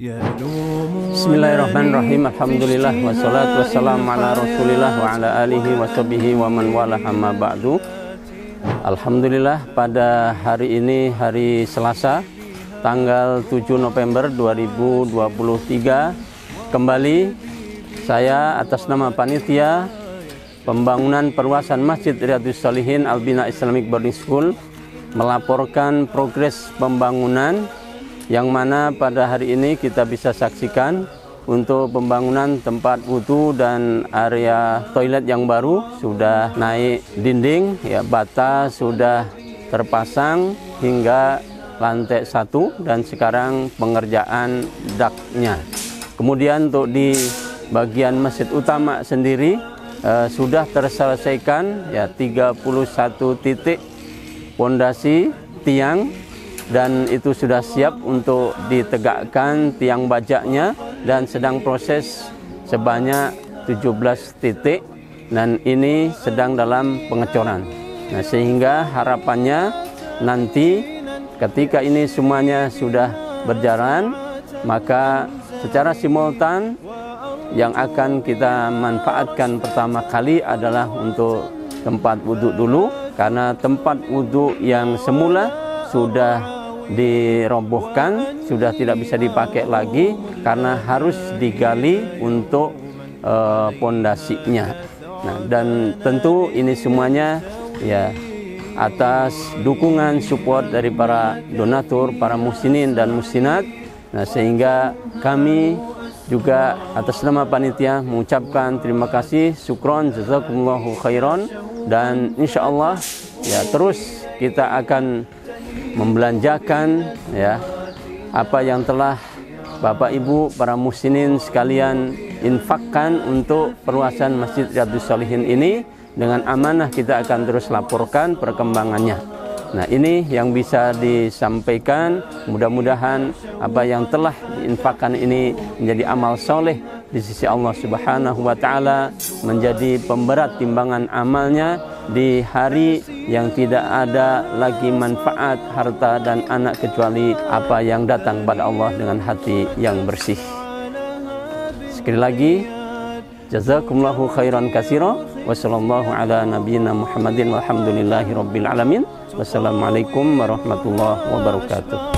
Bismillahirrahmanirrahim. Alhamdulillah wassalatu wassalamu ala Rasulillah wa ala alihi wa sahbihi wa man wala amma ba'du. Alhamdulillah, pada hari ini, hari Selasa, tanggal 7 November 2023, kembali saya atas nama panitia pembangunan perluasan Masjid Riyadhus Shalihin Al-Bina Islamic Boarding School melaporkan progres pembangunan yang mana pada hari ini kita bisa saksikan untuk pembangunan tempat wudhu dan area toilet yang baru sudah naik dinding, ya, bata sudah terpasang hingga lantai 1 dan sekarang pengerjaan daknya. Kemudian untuk di bagian masjid utama sendiri sudah terselesaikan, ya, 31 titik pondasi tiang, dan itu sudah siap untuk ditegakkan tiang bajaknya dan sedang proses sebanyak 17 titik dan ini sedang dalam pengecoran. Nah, sehingga harapannya nanti ketika ini semuanya sudah berjalan, maka secara simultan yang akan kita manfaatkan pertama kali adalah untuk tempat wudhu dulu, karena tempat wudhu yang semula sudah dirobohkan, sudah tidak bisa dipakai lagi karena harus digali untuk pondasinya. Nah, dan tentu ini semuanya, ya, atas dukungan support dari para donatur, para muhsinin dan muhsinat. Nah, sehingga kami juga atas nama panitia mengucapkan terima kasih, syukron, jazakumullahu khairan, dan insya Allah, ya, terus kita akan membelanjakan, ya, apa yang telah Bapak Ibu para muhsinin sekalian infakkan untuk perluasan Masjid Riyadhus Shalihin ini. Dengan amanah kita akan terus laporkan perkembangannya. Nah, ini yang bisa disampaikan. Mudah-mudahan apa yang telah diinfakkan ini menjadi amal soleh di sisi Allah Subhanahu wa Ta'ala, menjadi pemberat timbangan amalnya di hari yang tidak ada lagi manfaat harta dan anak kecuali apa yang datang pada Allah dengan hati yang bersih. Sekali lagi, jazakumullahu khairan katsira wa sallallahu ala nabiyyina Muhammadin walhamdulillahi rabbil alamin. Wassalamualaikum warahmatullahi wabarakatuh.